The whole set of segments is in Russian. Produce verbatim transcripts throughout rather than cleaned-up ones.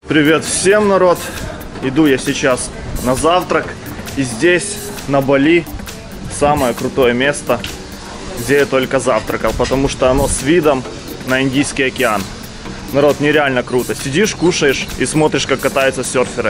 Привет всем, народ! Иду я сейчас на завтрак. И здесь, на Бали, самое крутое место, где я только завтракал. Потому что оно с видом на Индийский океан. Народ, нереально круто. Сидишь, кушаешь и смотришь, как катаются серферы.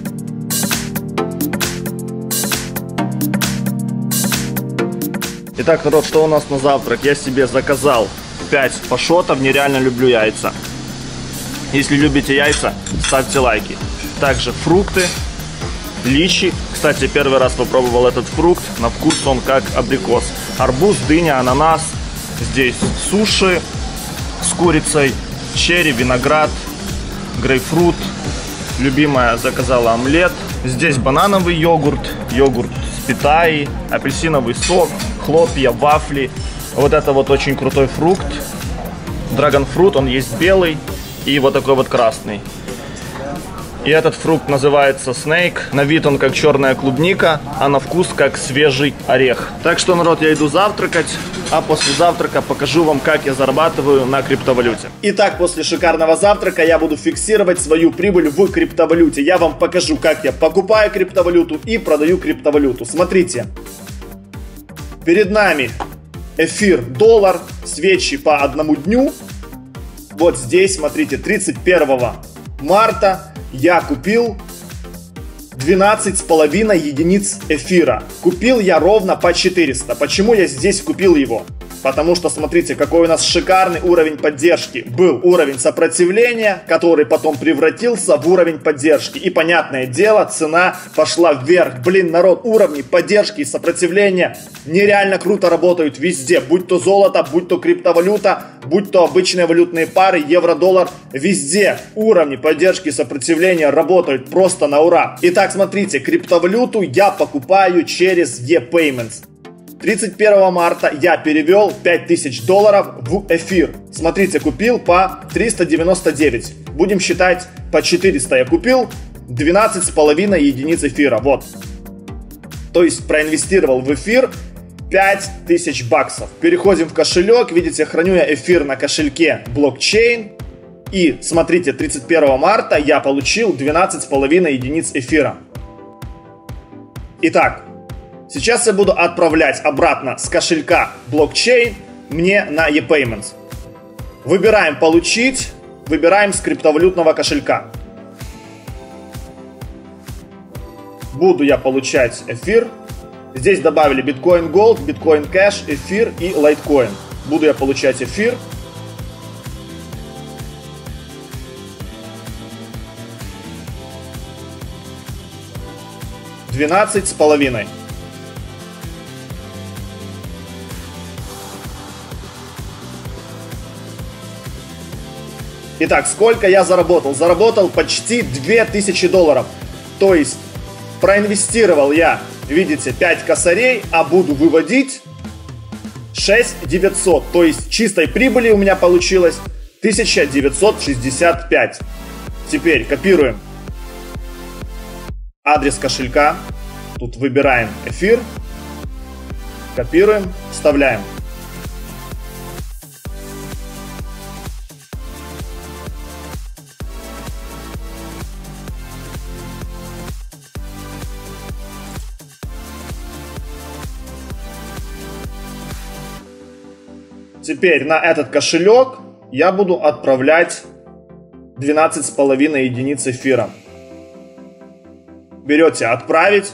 Итак, народ, что у нас на завтрак? Я себе заказал пять пашотов. Нереально люблю яйца. Если любите яйца, ставьте лайки. Также фрукты, личи. Кстати, первый раз попробовал этот фрукт. На вкус он как абрикос. Арбуз, дыня, ананас. Здесь суши с курицей, черри, виноград, грейпфрут. Любимая заказала омлет. Здесь банановый йогурт, йогурт с питаей, апельсиновый сок, хлопья, вафли. Вот это вот очень крутой фрукт. Драгонфрут, он есть белый. И вот такой вот красный. И этот фрукт называется Snake. На вид он как черная клубника, а на вкус как свежий орех. Так что, народ, я иду завтракать. А после завтрака покажу вам, как я зарабатываю на криптовалюте. Итак, после шикарного завтрака я буду фиксировать свою прибыль в криптовалюте. Я вам покажу, как я покупаю криптовалюту и продаю криптовалюту. Смотрите. Перед нами эфир, доллар, свечи по одному дню. Вот здесь, смотрите, тридцать первого марта я купил двенадцать с половиной единиц эфира. Купил я ровно по четыреста. Почему я здесь купил его? Потому что, смотрите, какой у нас шикарный уровень поддержки. Был уровень сопротивления, который потом превратился в уровень поддержки. И, понятное дело, цена пошла вверх. Блин, народ, уровни поддержки и сопротивления нереально круто работают везде. Будь то золото, будь то криптовалюта, будь то обычные валютные пары, евро-доллар. Везде уровни поддержки и сопротивления работают просто на ура. Итак, смотрите, криптовалюту я покупаю через ePayments. тридцать первого марта я перевел пять тысяч долларов в эфир. Смотрите, купил по триста девяносто девять. Будем считать по четыреста. Я купил двенадцать с половиной единиц эфира. Вот. То есть проинвестировал в эфир пять тысяч баксов. Переходим в кошелек. Видите, храню я эфир на кошельке блокчейн. И смотрите, тридцать первого марта я получил двенадцать с половиной единиц эфира. Итак. Сейчас я буду отправлять обратно с кошелька блокчейн мне на ePayments. Выбираем «Получить», выбираем с криптовалютного кошелька. Буду я получать эфир. Здесь добавили Bitcoin Gold, Bitcoin Cash, эфир и Litecoin. Буду я получать эфир. двенадцать с половиной. Итак, сколько я заработал? Заработал почти две тысячи долларов. То есть проинвестировал я, видите, пять косарей, а буду выводить шесть тысяч девятьсот. То есть чистой прибыли у меня получилось тысяча девятьсот шестьдесят пять. Теперь копируем адрес кошелька. Тут выбираем эфир. Копируем, вставляем. Теперь на этот кошелек я буду отправлять двенадцать с половиной единиц эфира. Берете «Отправить».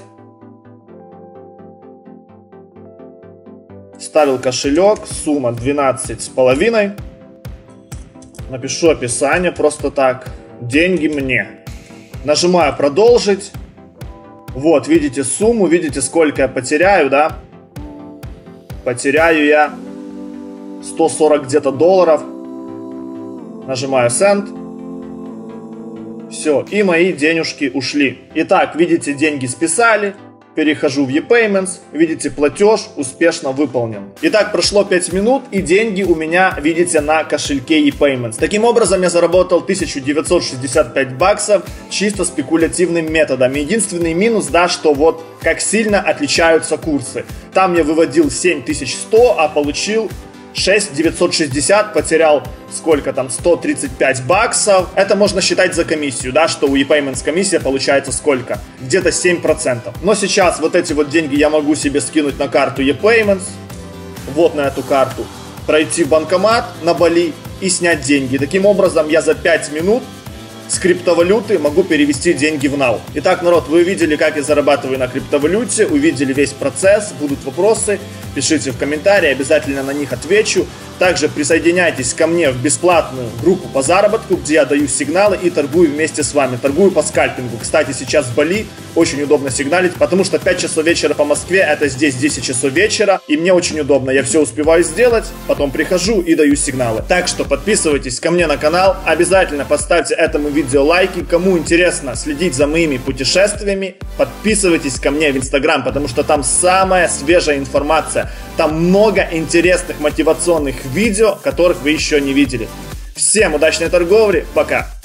Вставил кошелек, сумма двенадцать с половиной. Напишу описание просто так. Деньги мне. Нажимаю «Продолжить». Вот, видите сумму, видите, сколько я потеряю, да? Потеряю я сто сорок где-то долларов. Нажимаю Send. Все, и мои денежки ушли. Итак, видите, деньги списали. Перехожу в ePayments. Видите, платеж успешно выполнен. Итак, прошло пять минут, и деньги у меня, видите, на кошельке ePayments. Таким образом, я заработал тысячу девятьсот шестьдесят пять баксов чисто спекулятивным методом. Единственный минус, да, что вот как сильно отличаются курсы. Там я выводил семь тысяч сто, а получил шесть девятьсот шестьдесят, потерял сколько там, сто тридцать пять баксов. Это можно считать за комиссию, да, что у ePayments комиссия получается сколько? Где-то семь процентов. Но сейчас вот эти вот деньги я могу себе скинуть на карту ePayments, вот на эту карту, пройти в банкомат на Бали и снять деньги. Таким образом я за пять минут с криптовалюты могу перевести деньги в нау. Итак, народ, вы увидели, как я зарабатываю на криптовалюте, увидели весь процесс. Будут вопросы, пишите в комментарии, обязательно на них отвечу. Также присоединяйтесь ко мне в бесплатную группу по заработку, где я даю сигналы и торгую вместе с вами. Торгую по скальпингу. Кстати, сейчас в Бали очень удобно сигналить, потому что пять часов вечера по Москве, это здесь десять часов вечера. И мне очень удобно. Я все успеваю сделать, потом прихожу и даю сигналы. Так что подписывайтесь ко мне на канал. Обязательно поставьте этому видео лайки. Кому интересно следить за моими путешествиями, подписывайтесь ко мне в Инстаграм, потому что там самая свежая информация. Там много интересных мотивационных видео, которых вы еще не видели. Всем удачной торговли, пока!